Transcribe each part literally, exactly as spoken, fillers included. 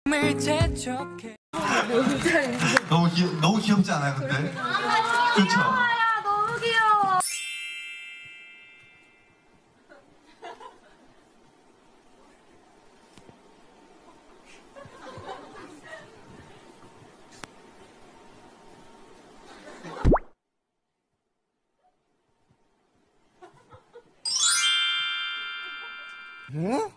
너무 귀 너무 귀엽지 않아요, 근데? 그렇죠. 너무 귀여워. 응?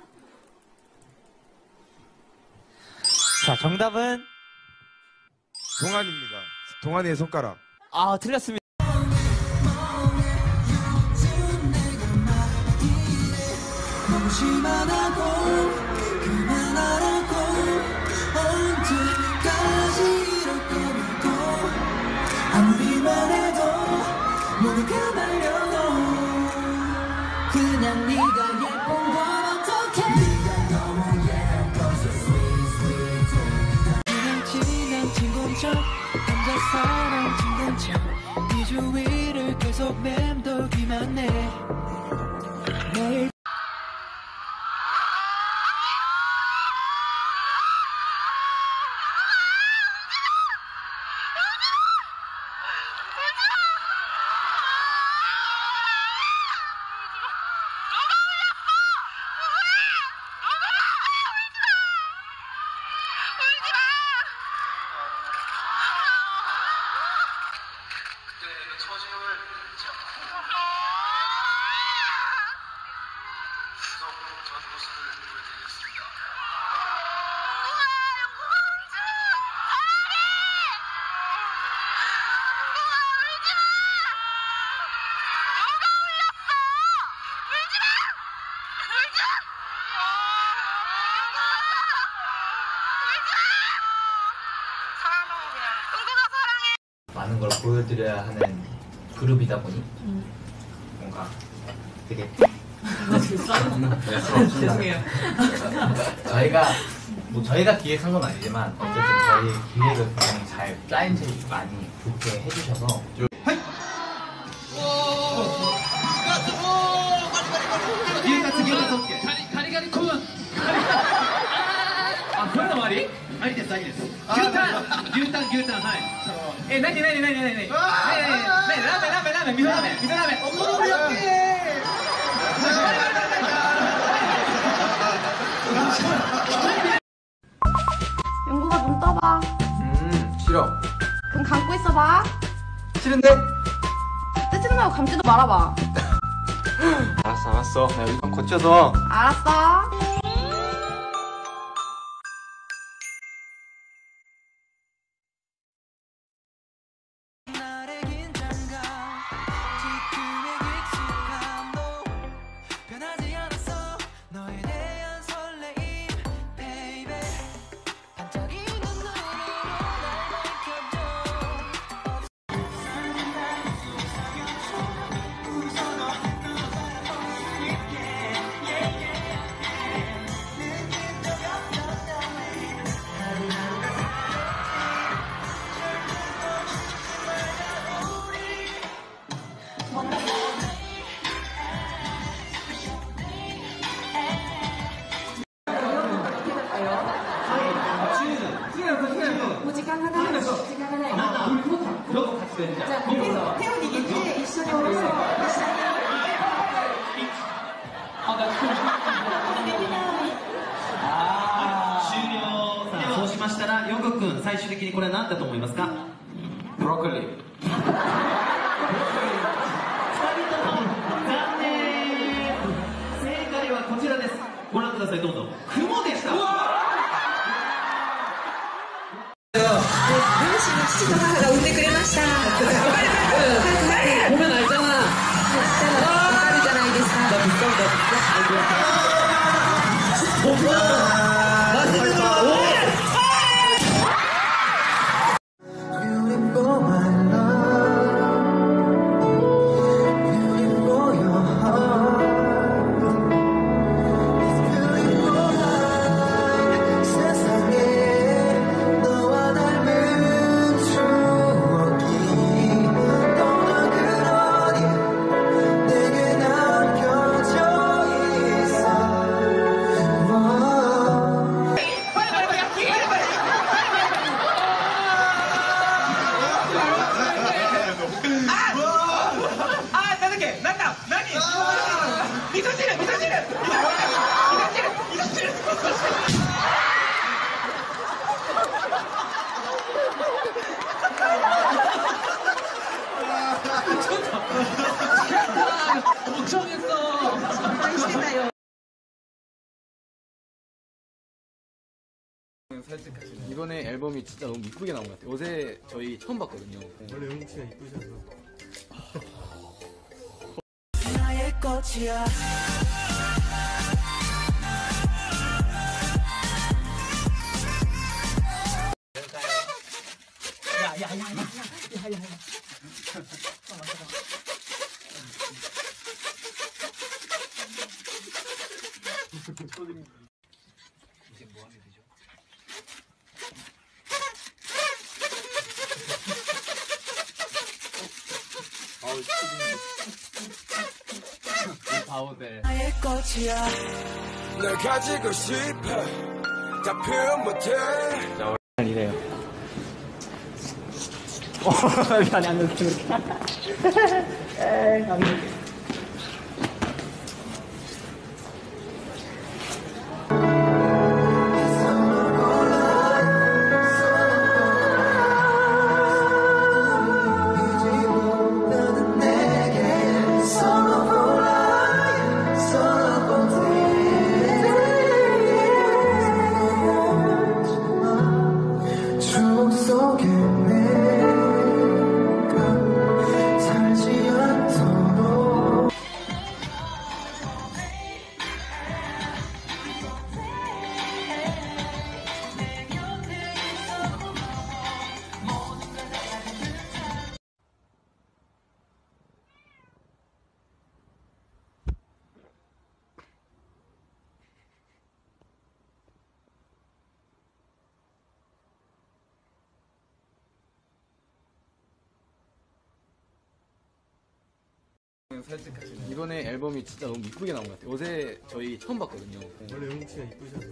자, 정답은 동안입니다. 동안이의 손가락. 아, 틀렸습니다. 심하다고 그만하라고 언제까지 이럴 거냐고 아무리 말해도 모두가 말려도 그냥 네가 예쁜 건 어떡해 네가 너무 예뻐서 sweet sweet 그냥 지난 친구인 척 혼자 사랑 친구인 척네 주위를 계속 맴돌기만 해 매일 많은 걸 보여드려야 하는 그룹이다 보니 음. 뭔가 되게 죄송해요. 저희가 뭐 저희가 기획한 건 아니지만 어쨌든 저희 기획을 굉장히 잘 짜임새 많이 좋게 해주셔서 가리가리 콘 아, 그런 말이? ありです、ありです。牛タン、牛タン、牛タン、はい。え、なになになになになになになにラーメン、ラーメン、ラーメン、味噌ラーメン、味噌ラーメン。お好み焼き 영구가 눈 떠봐. 음, 싫어. 그럼 감고 있어봐. 싫은데? 뜨지도 말고 감지도 말아봐. 알았어, 알았어. 나 여기 좀 고쳐서. 알았어. 시간 하나, 시간 하나. 자, 태훈이겠지? 이천이 오면서 시작해. 終了。さあ、そうしましたら、ヨンゴ君、最終的にこれは何だと思いますか？ ブロッコリー。 ふたりとも残念。正解はこちらです。ご覧ください、どうぞ。雲でした。 両親の父と母が産んでくれました。ごめん、あれじゃな。わかるじゃないですか。 이번에 앨범이 진짜 너무 이쁘게 나온 것 같아요. 어제 저희 처음 봤거든요. 원래 영국 씨가 이쁘셔서. 나의 꽃이야. 나의 꽃이야. 널 가지고 싶어. 다 표현 못해. 이래요. 어, 미안해, 안 그렇게 그렇게. 에이, 안 그렇게. 이번에 앨범이 진짜 너무 이쁘게 나온 것 같아요. 어제 저희 처음 봤거든요. 원래 영국 씨가 이쁘셔서.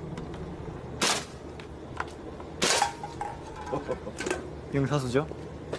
명사수죠?